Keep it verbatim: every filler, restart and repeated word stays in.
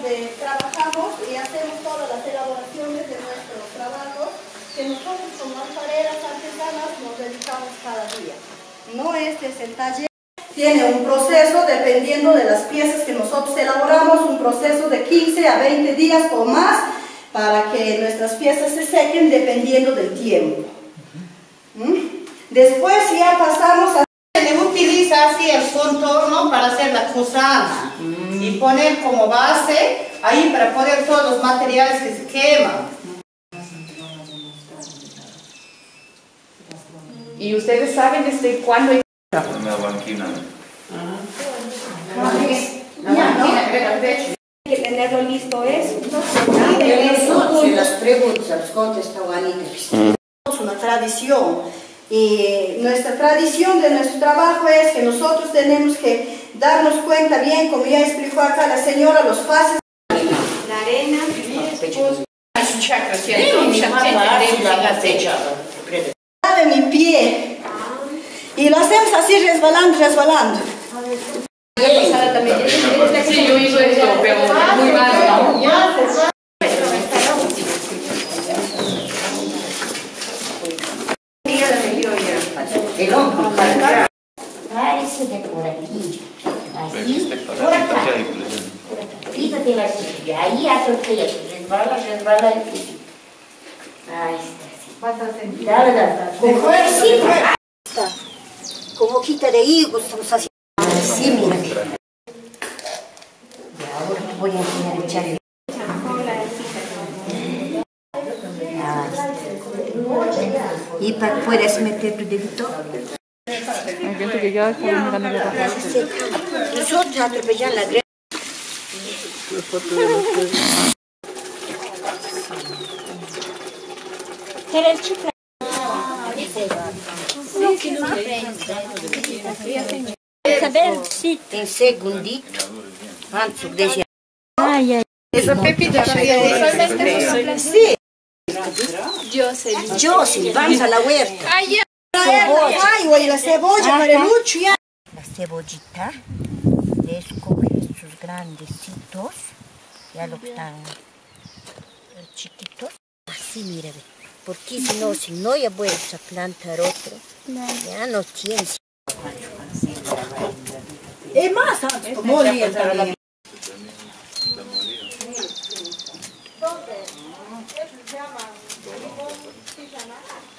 donde trabajamos y hacemos todas las elaboraciones de nuestros trabajos, que nosotros como alfareras artesanas nos dedicamos cada día. No este es el taller. Tiene un proceso, dependiendo de las piezas que nosotros elaboramos, un proceso de quince a veinte días o más para que nuestras piezas se sequen dependiendo del tiempo. ¿Mm? Después ya pasamos a... Se utiliza así el contorno para hacer la cruzada mm. y poner como base ahí para poner todos los materiales que se queman. ¿Y ustedes saben desde cuándo? Una banquina. Hay que tenerlo listo eso. Si las preguntas contestan Anita. Es una tradición y nuestra tradición de nuestro trabajo es que nosotros tenemos que darnos cuenta bien, como ya explicó acá la señora, los fases. La arena, de mi pie y lo hacemos así resbalando, resbalando. Sí, yo hice eso, pero muy mal, ¿no? El hombro para parece de por aquí, así, por acá, quítate la silla, ahí atropella, resbala, resbala el piso. Ahí está, dale, dale, con fuerza, con hojita de higo estamos haciendo, así, mira. Y ahora voy a enseñar a echarle. Y para puedes meter tu dedito. Hay gente que ya está mirando la ropa. Nosotros atropellan la greda. ¿Quieres el chifre? Tem segundito. Antes de deixar. Ay, ay. Esa pepita Sí. Josie, vamos a la huerta. Ay, ay, güey, la cebolla para el lucho ya. La cebollita, le escoges sus grandecitos, ya lo que están chiquitos. Así, mira, ve, porque si no, si no ya vuelves a plantar otro, ya no tienes. Es más, muy bien también. ¿Dónde? Eso se llama